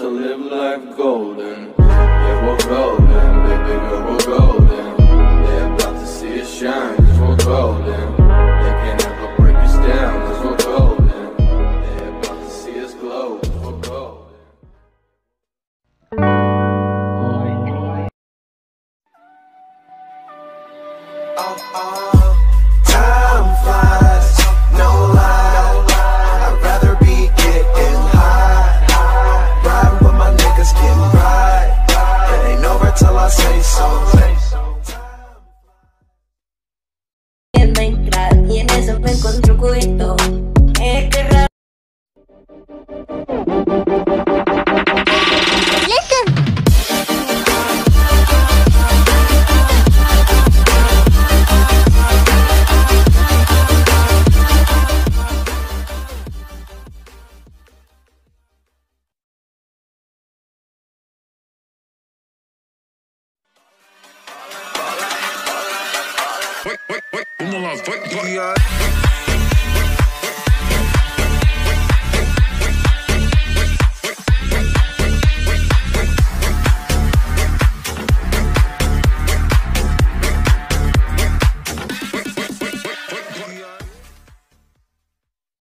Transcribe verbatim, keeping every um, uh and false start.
to live life golden. Yeah, we're golden, baby girl, we're golden. They're about to see us shine, cause we're golden. They can't ever break us down, cause we're golden. They're about to see us glow, cause we're golden. Oh, oh. Time flies, no lie. I'd rather be getting high. Riding with my niggas getting right. It ain't over till I say so. En Minecraft y en eso me encontré un cubito. Es que raro. Wait, wait, wait, vamos lá, vai, vai.